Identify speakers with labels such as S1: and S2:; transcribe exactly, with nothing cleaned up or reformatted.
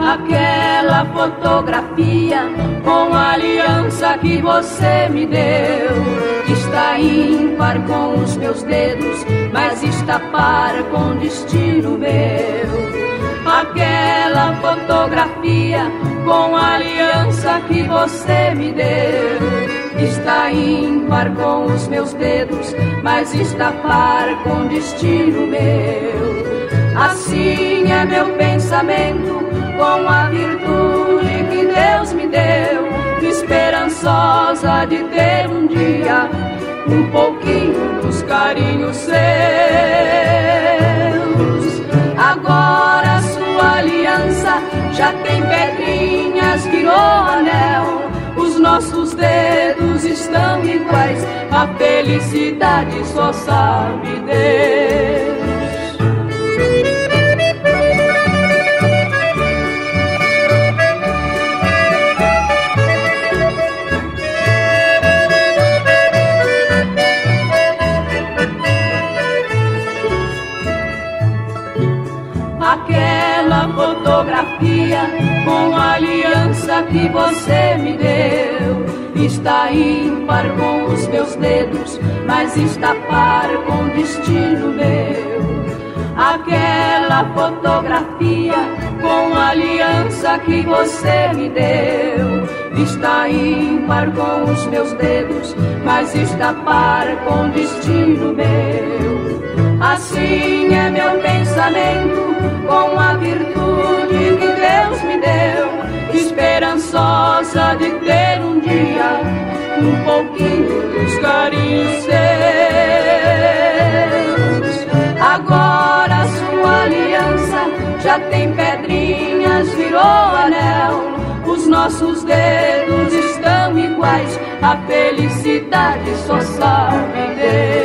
S1: Aquela fotografia com a aliança que você me deu está ímpar com os meus dedos, mas está par com o destino meu. Aquela fotografia com a aliança que você me deu está ímpar com os meus dedos, mas está par com o destino meu. Assim é meu pensamento com a virtude que Deus me deu, esperançosa de ter um dia um pouquinho dos carinhos seus. Agora sua aliança já tem pedrinhas, virou anel, os nossos dedos estão iguais, a felicidade só sabe Deus. Aquela fotografia com a aliança que você me deu está ímpar com os meus dedos, mas está par com o destino meu. Aquela fotografia com a aliança que você me deu está ímpar com os meus dedos, mas está par com o destino meu. Assim é meu pensamento com a virtude que Deus me deu, esperançosa de ter um dia um pouquinho dos carinhos seus. Agora sua aliança já tem pedrinhas, virou anel, os nossos dedos estão iguais, a felicidade só sabe Deus.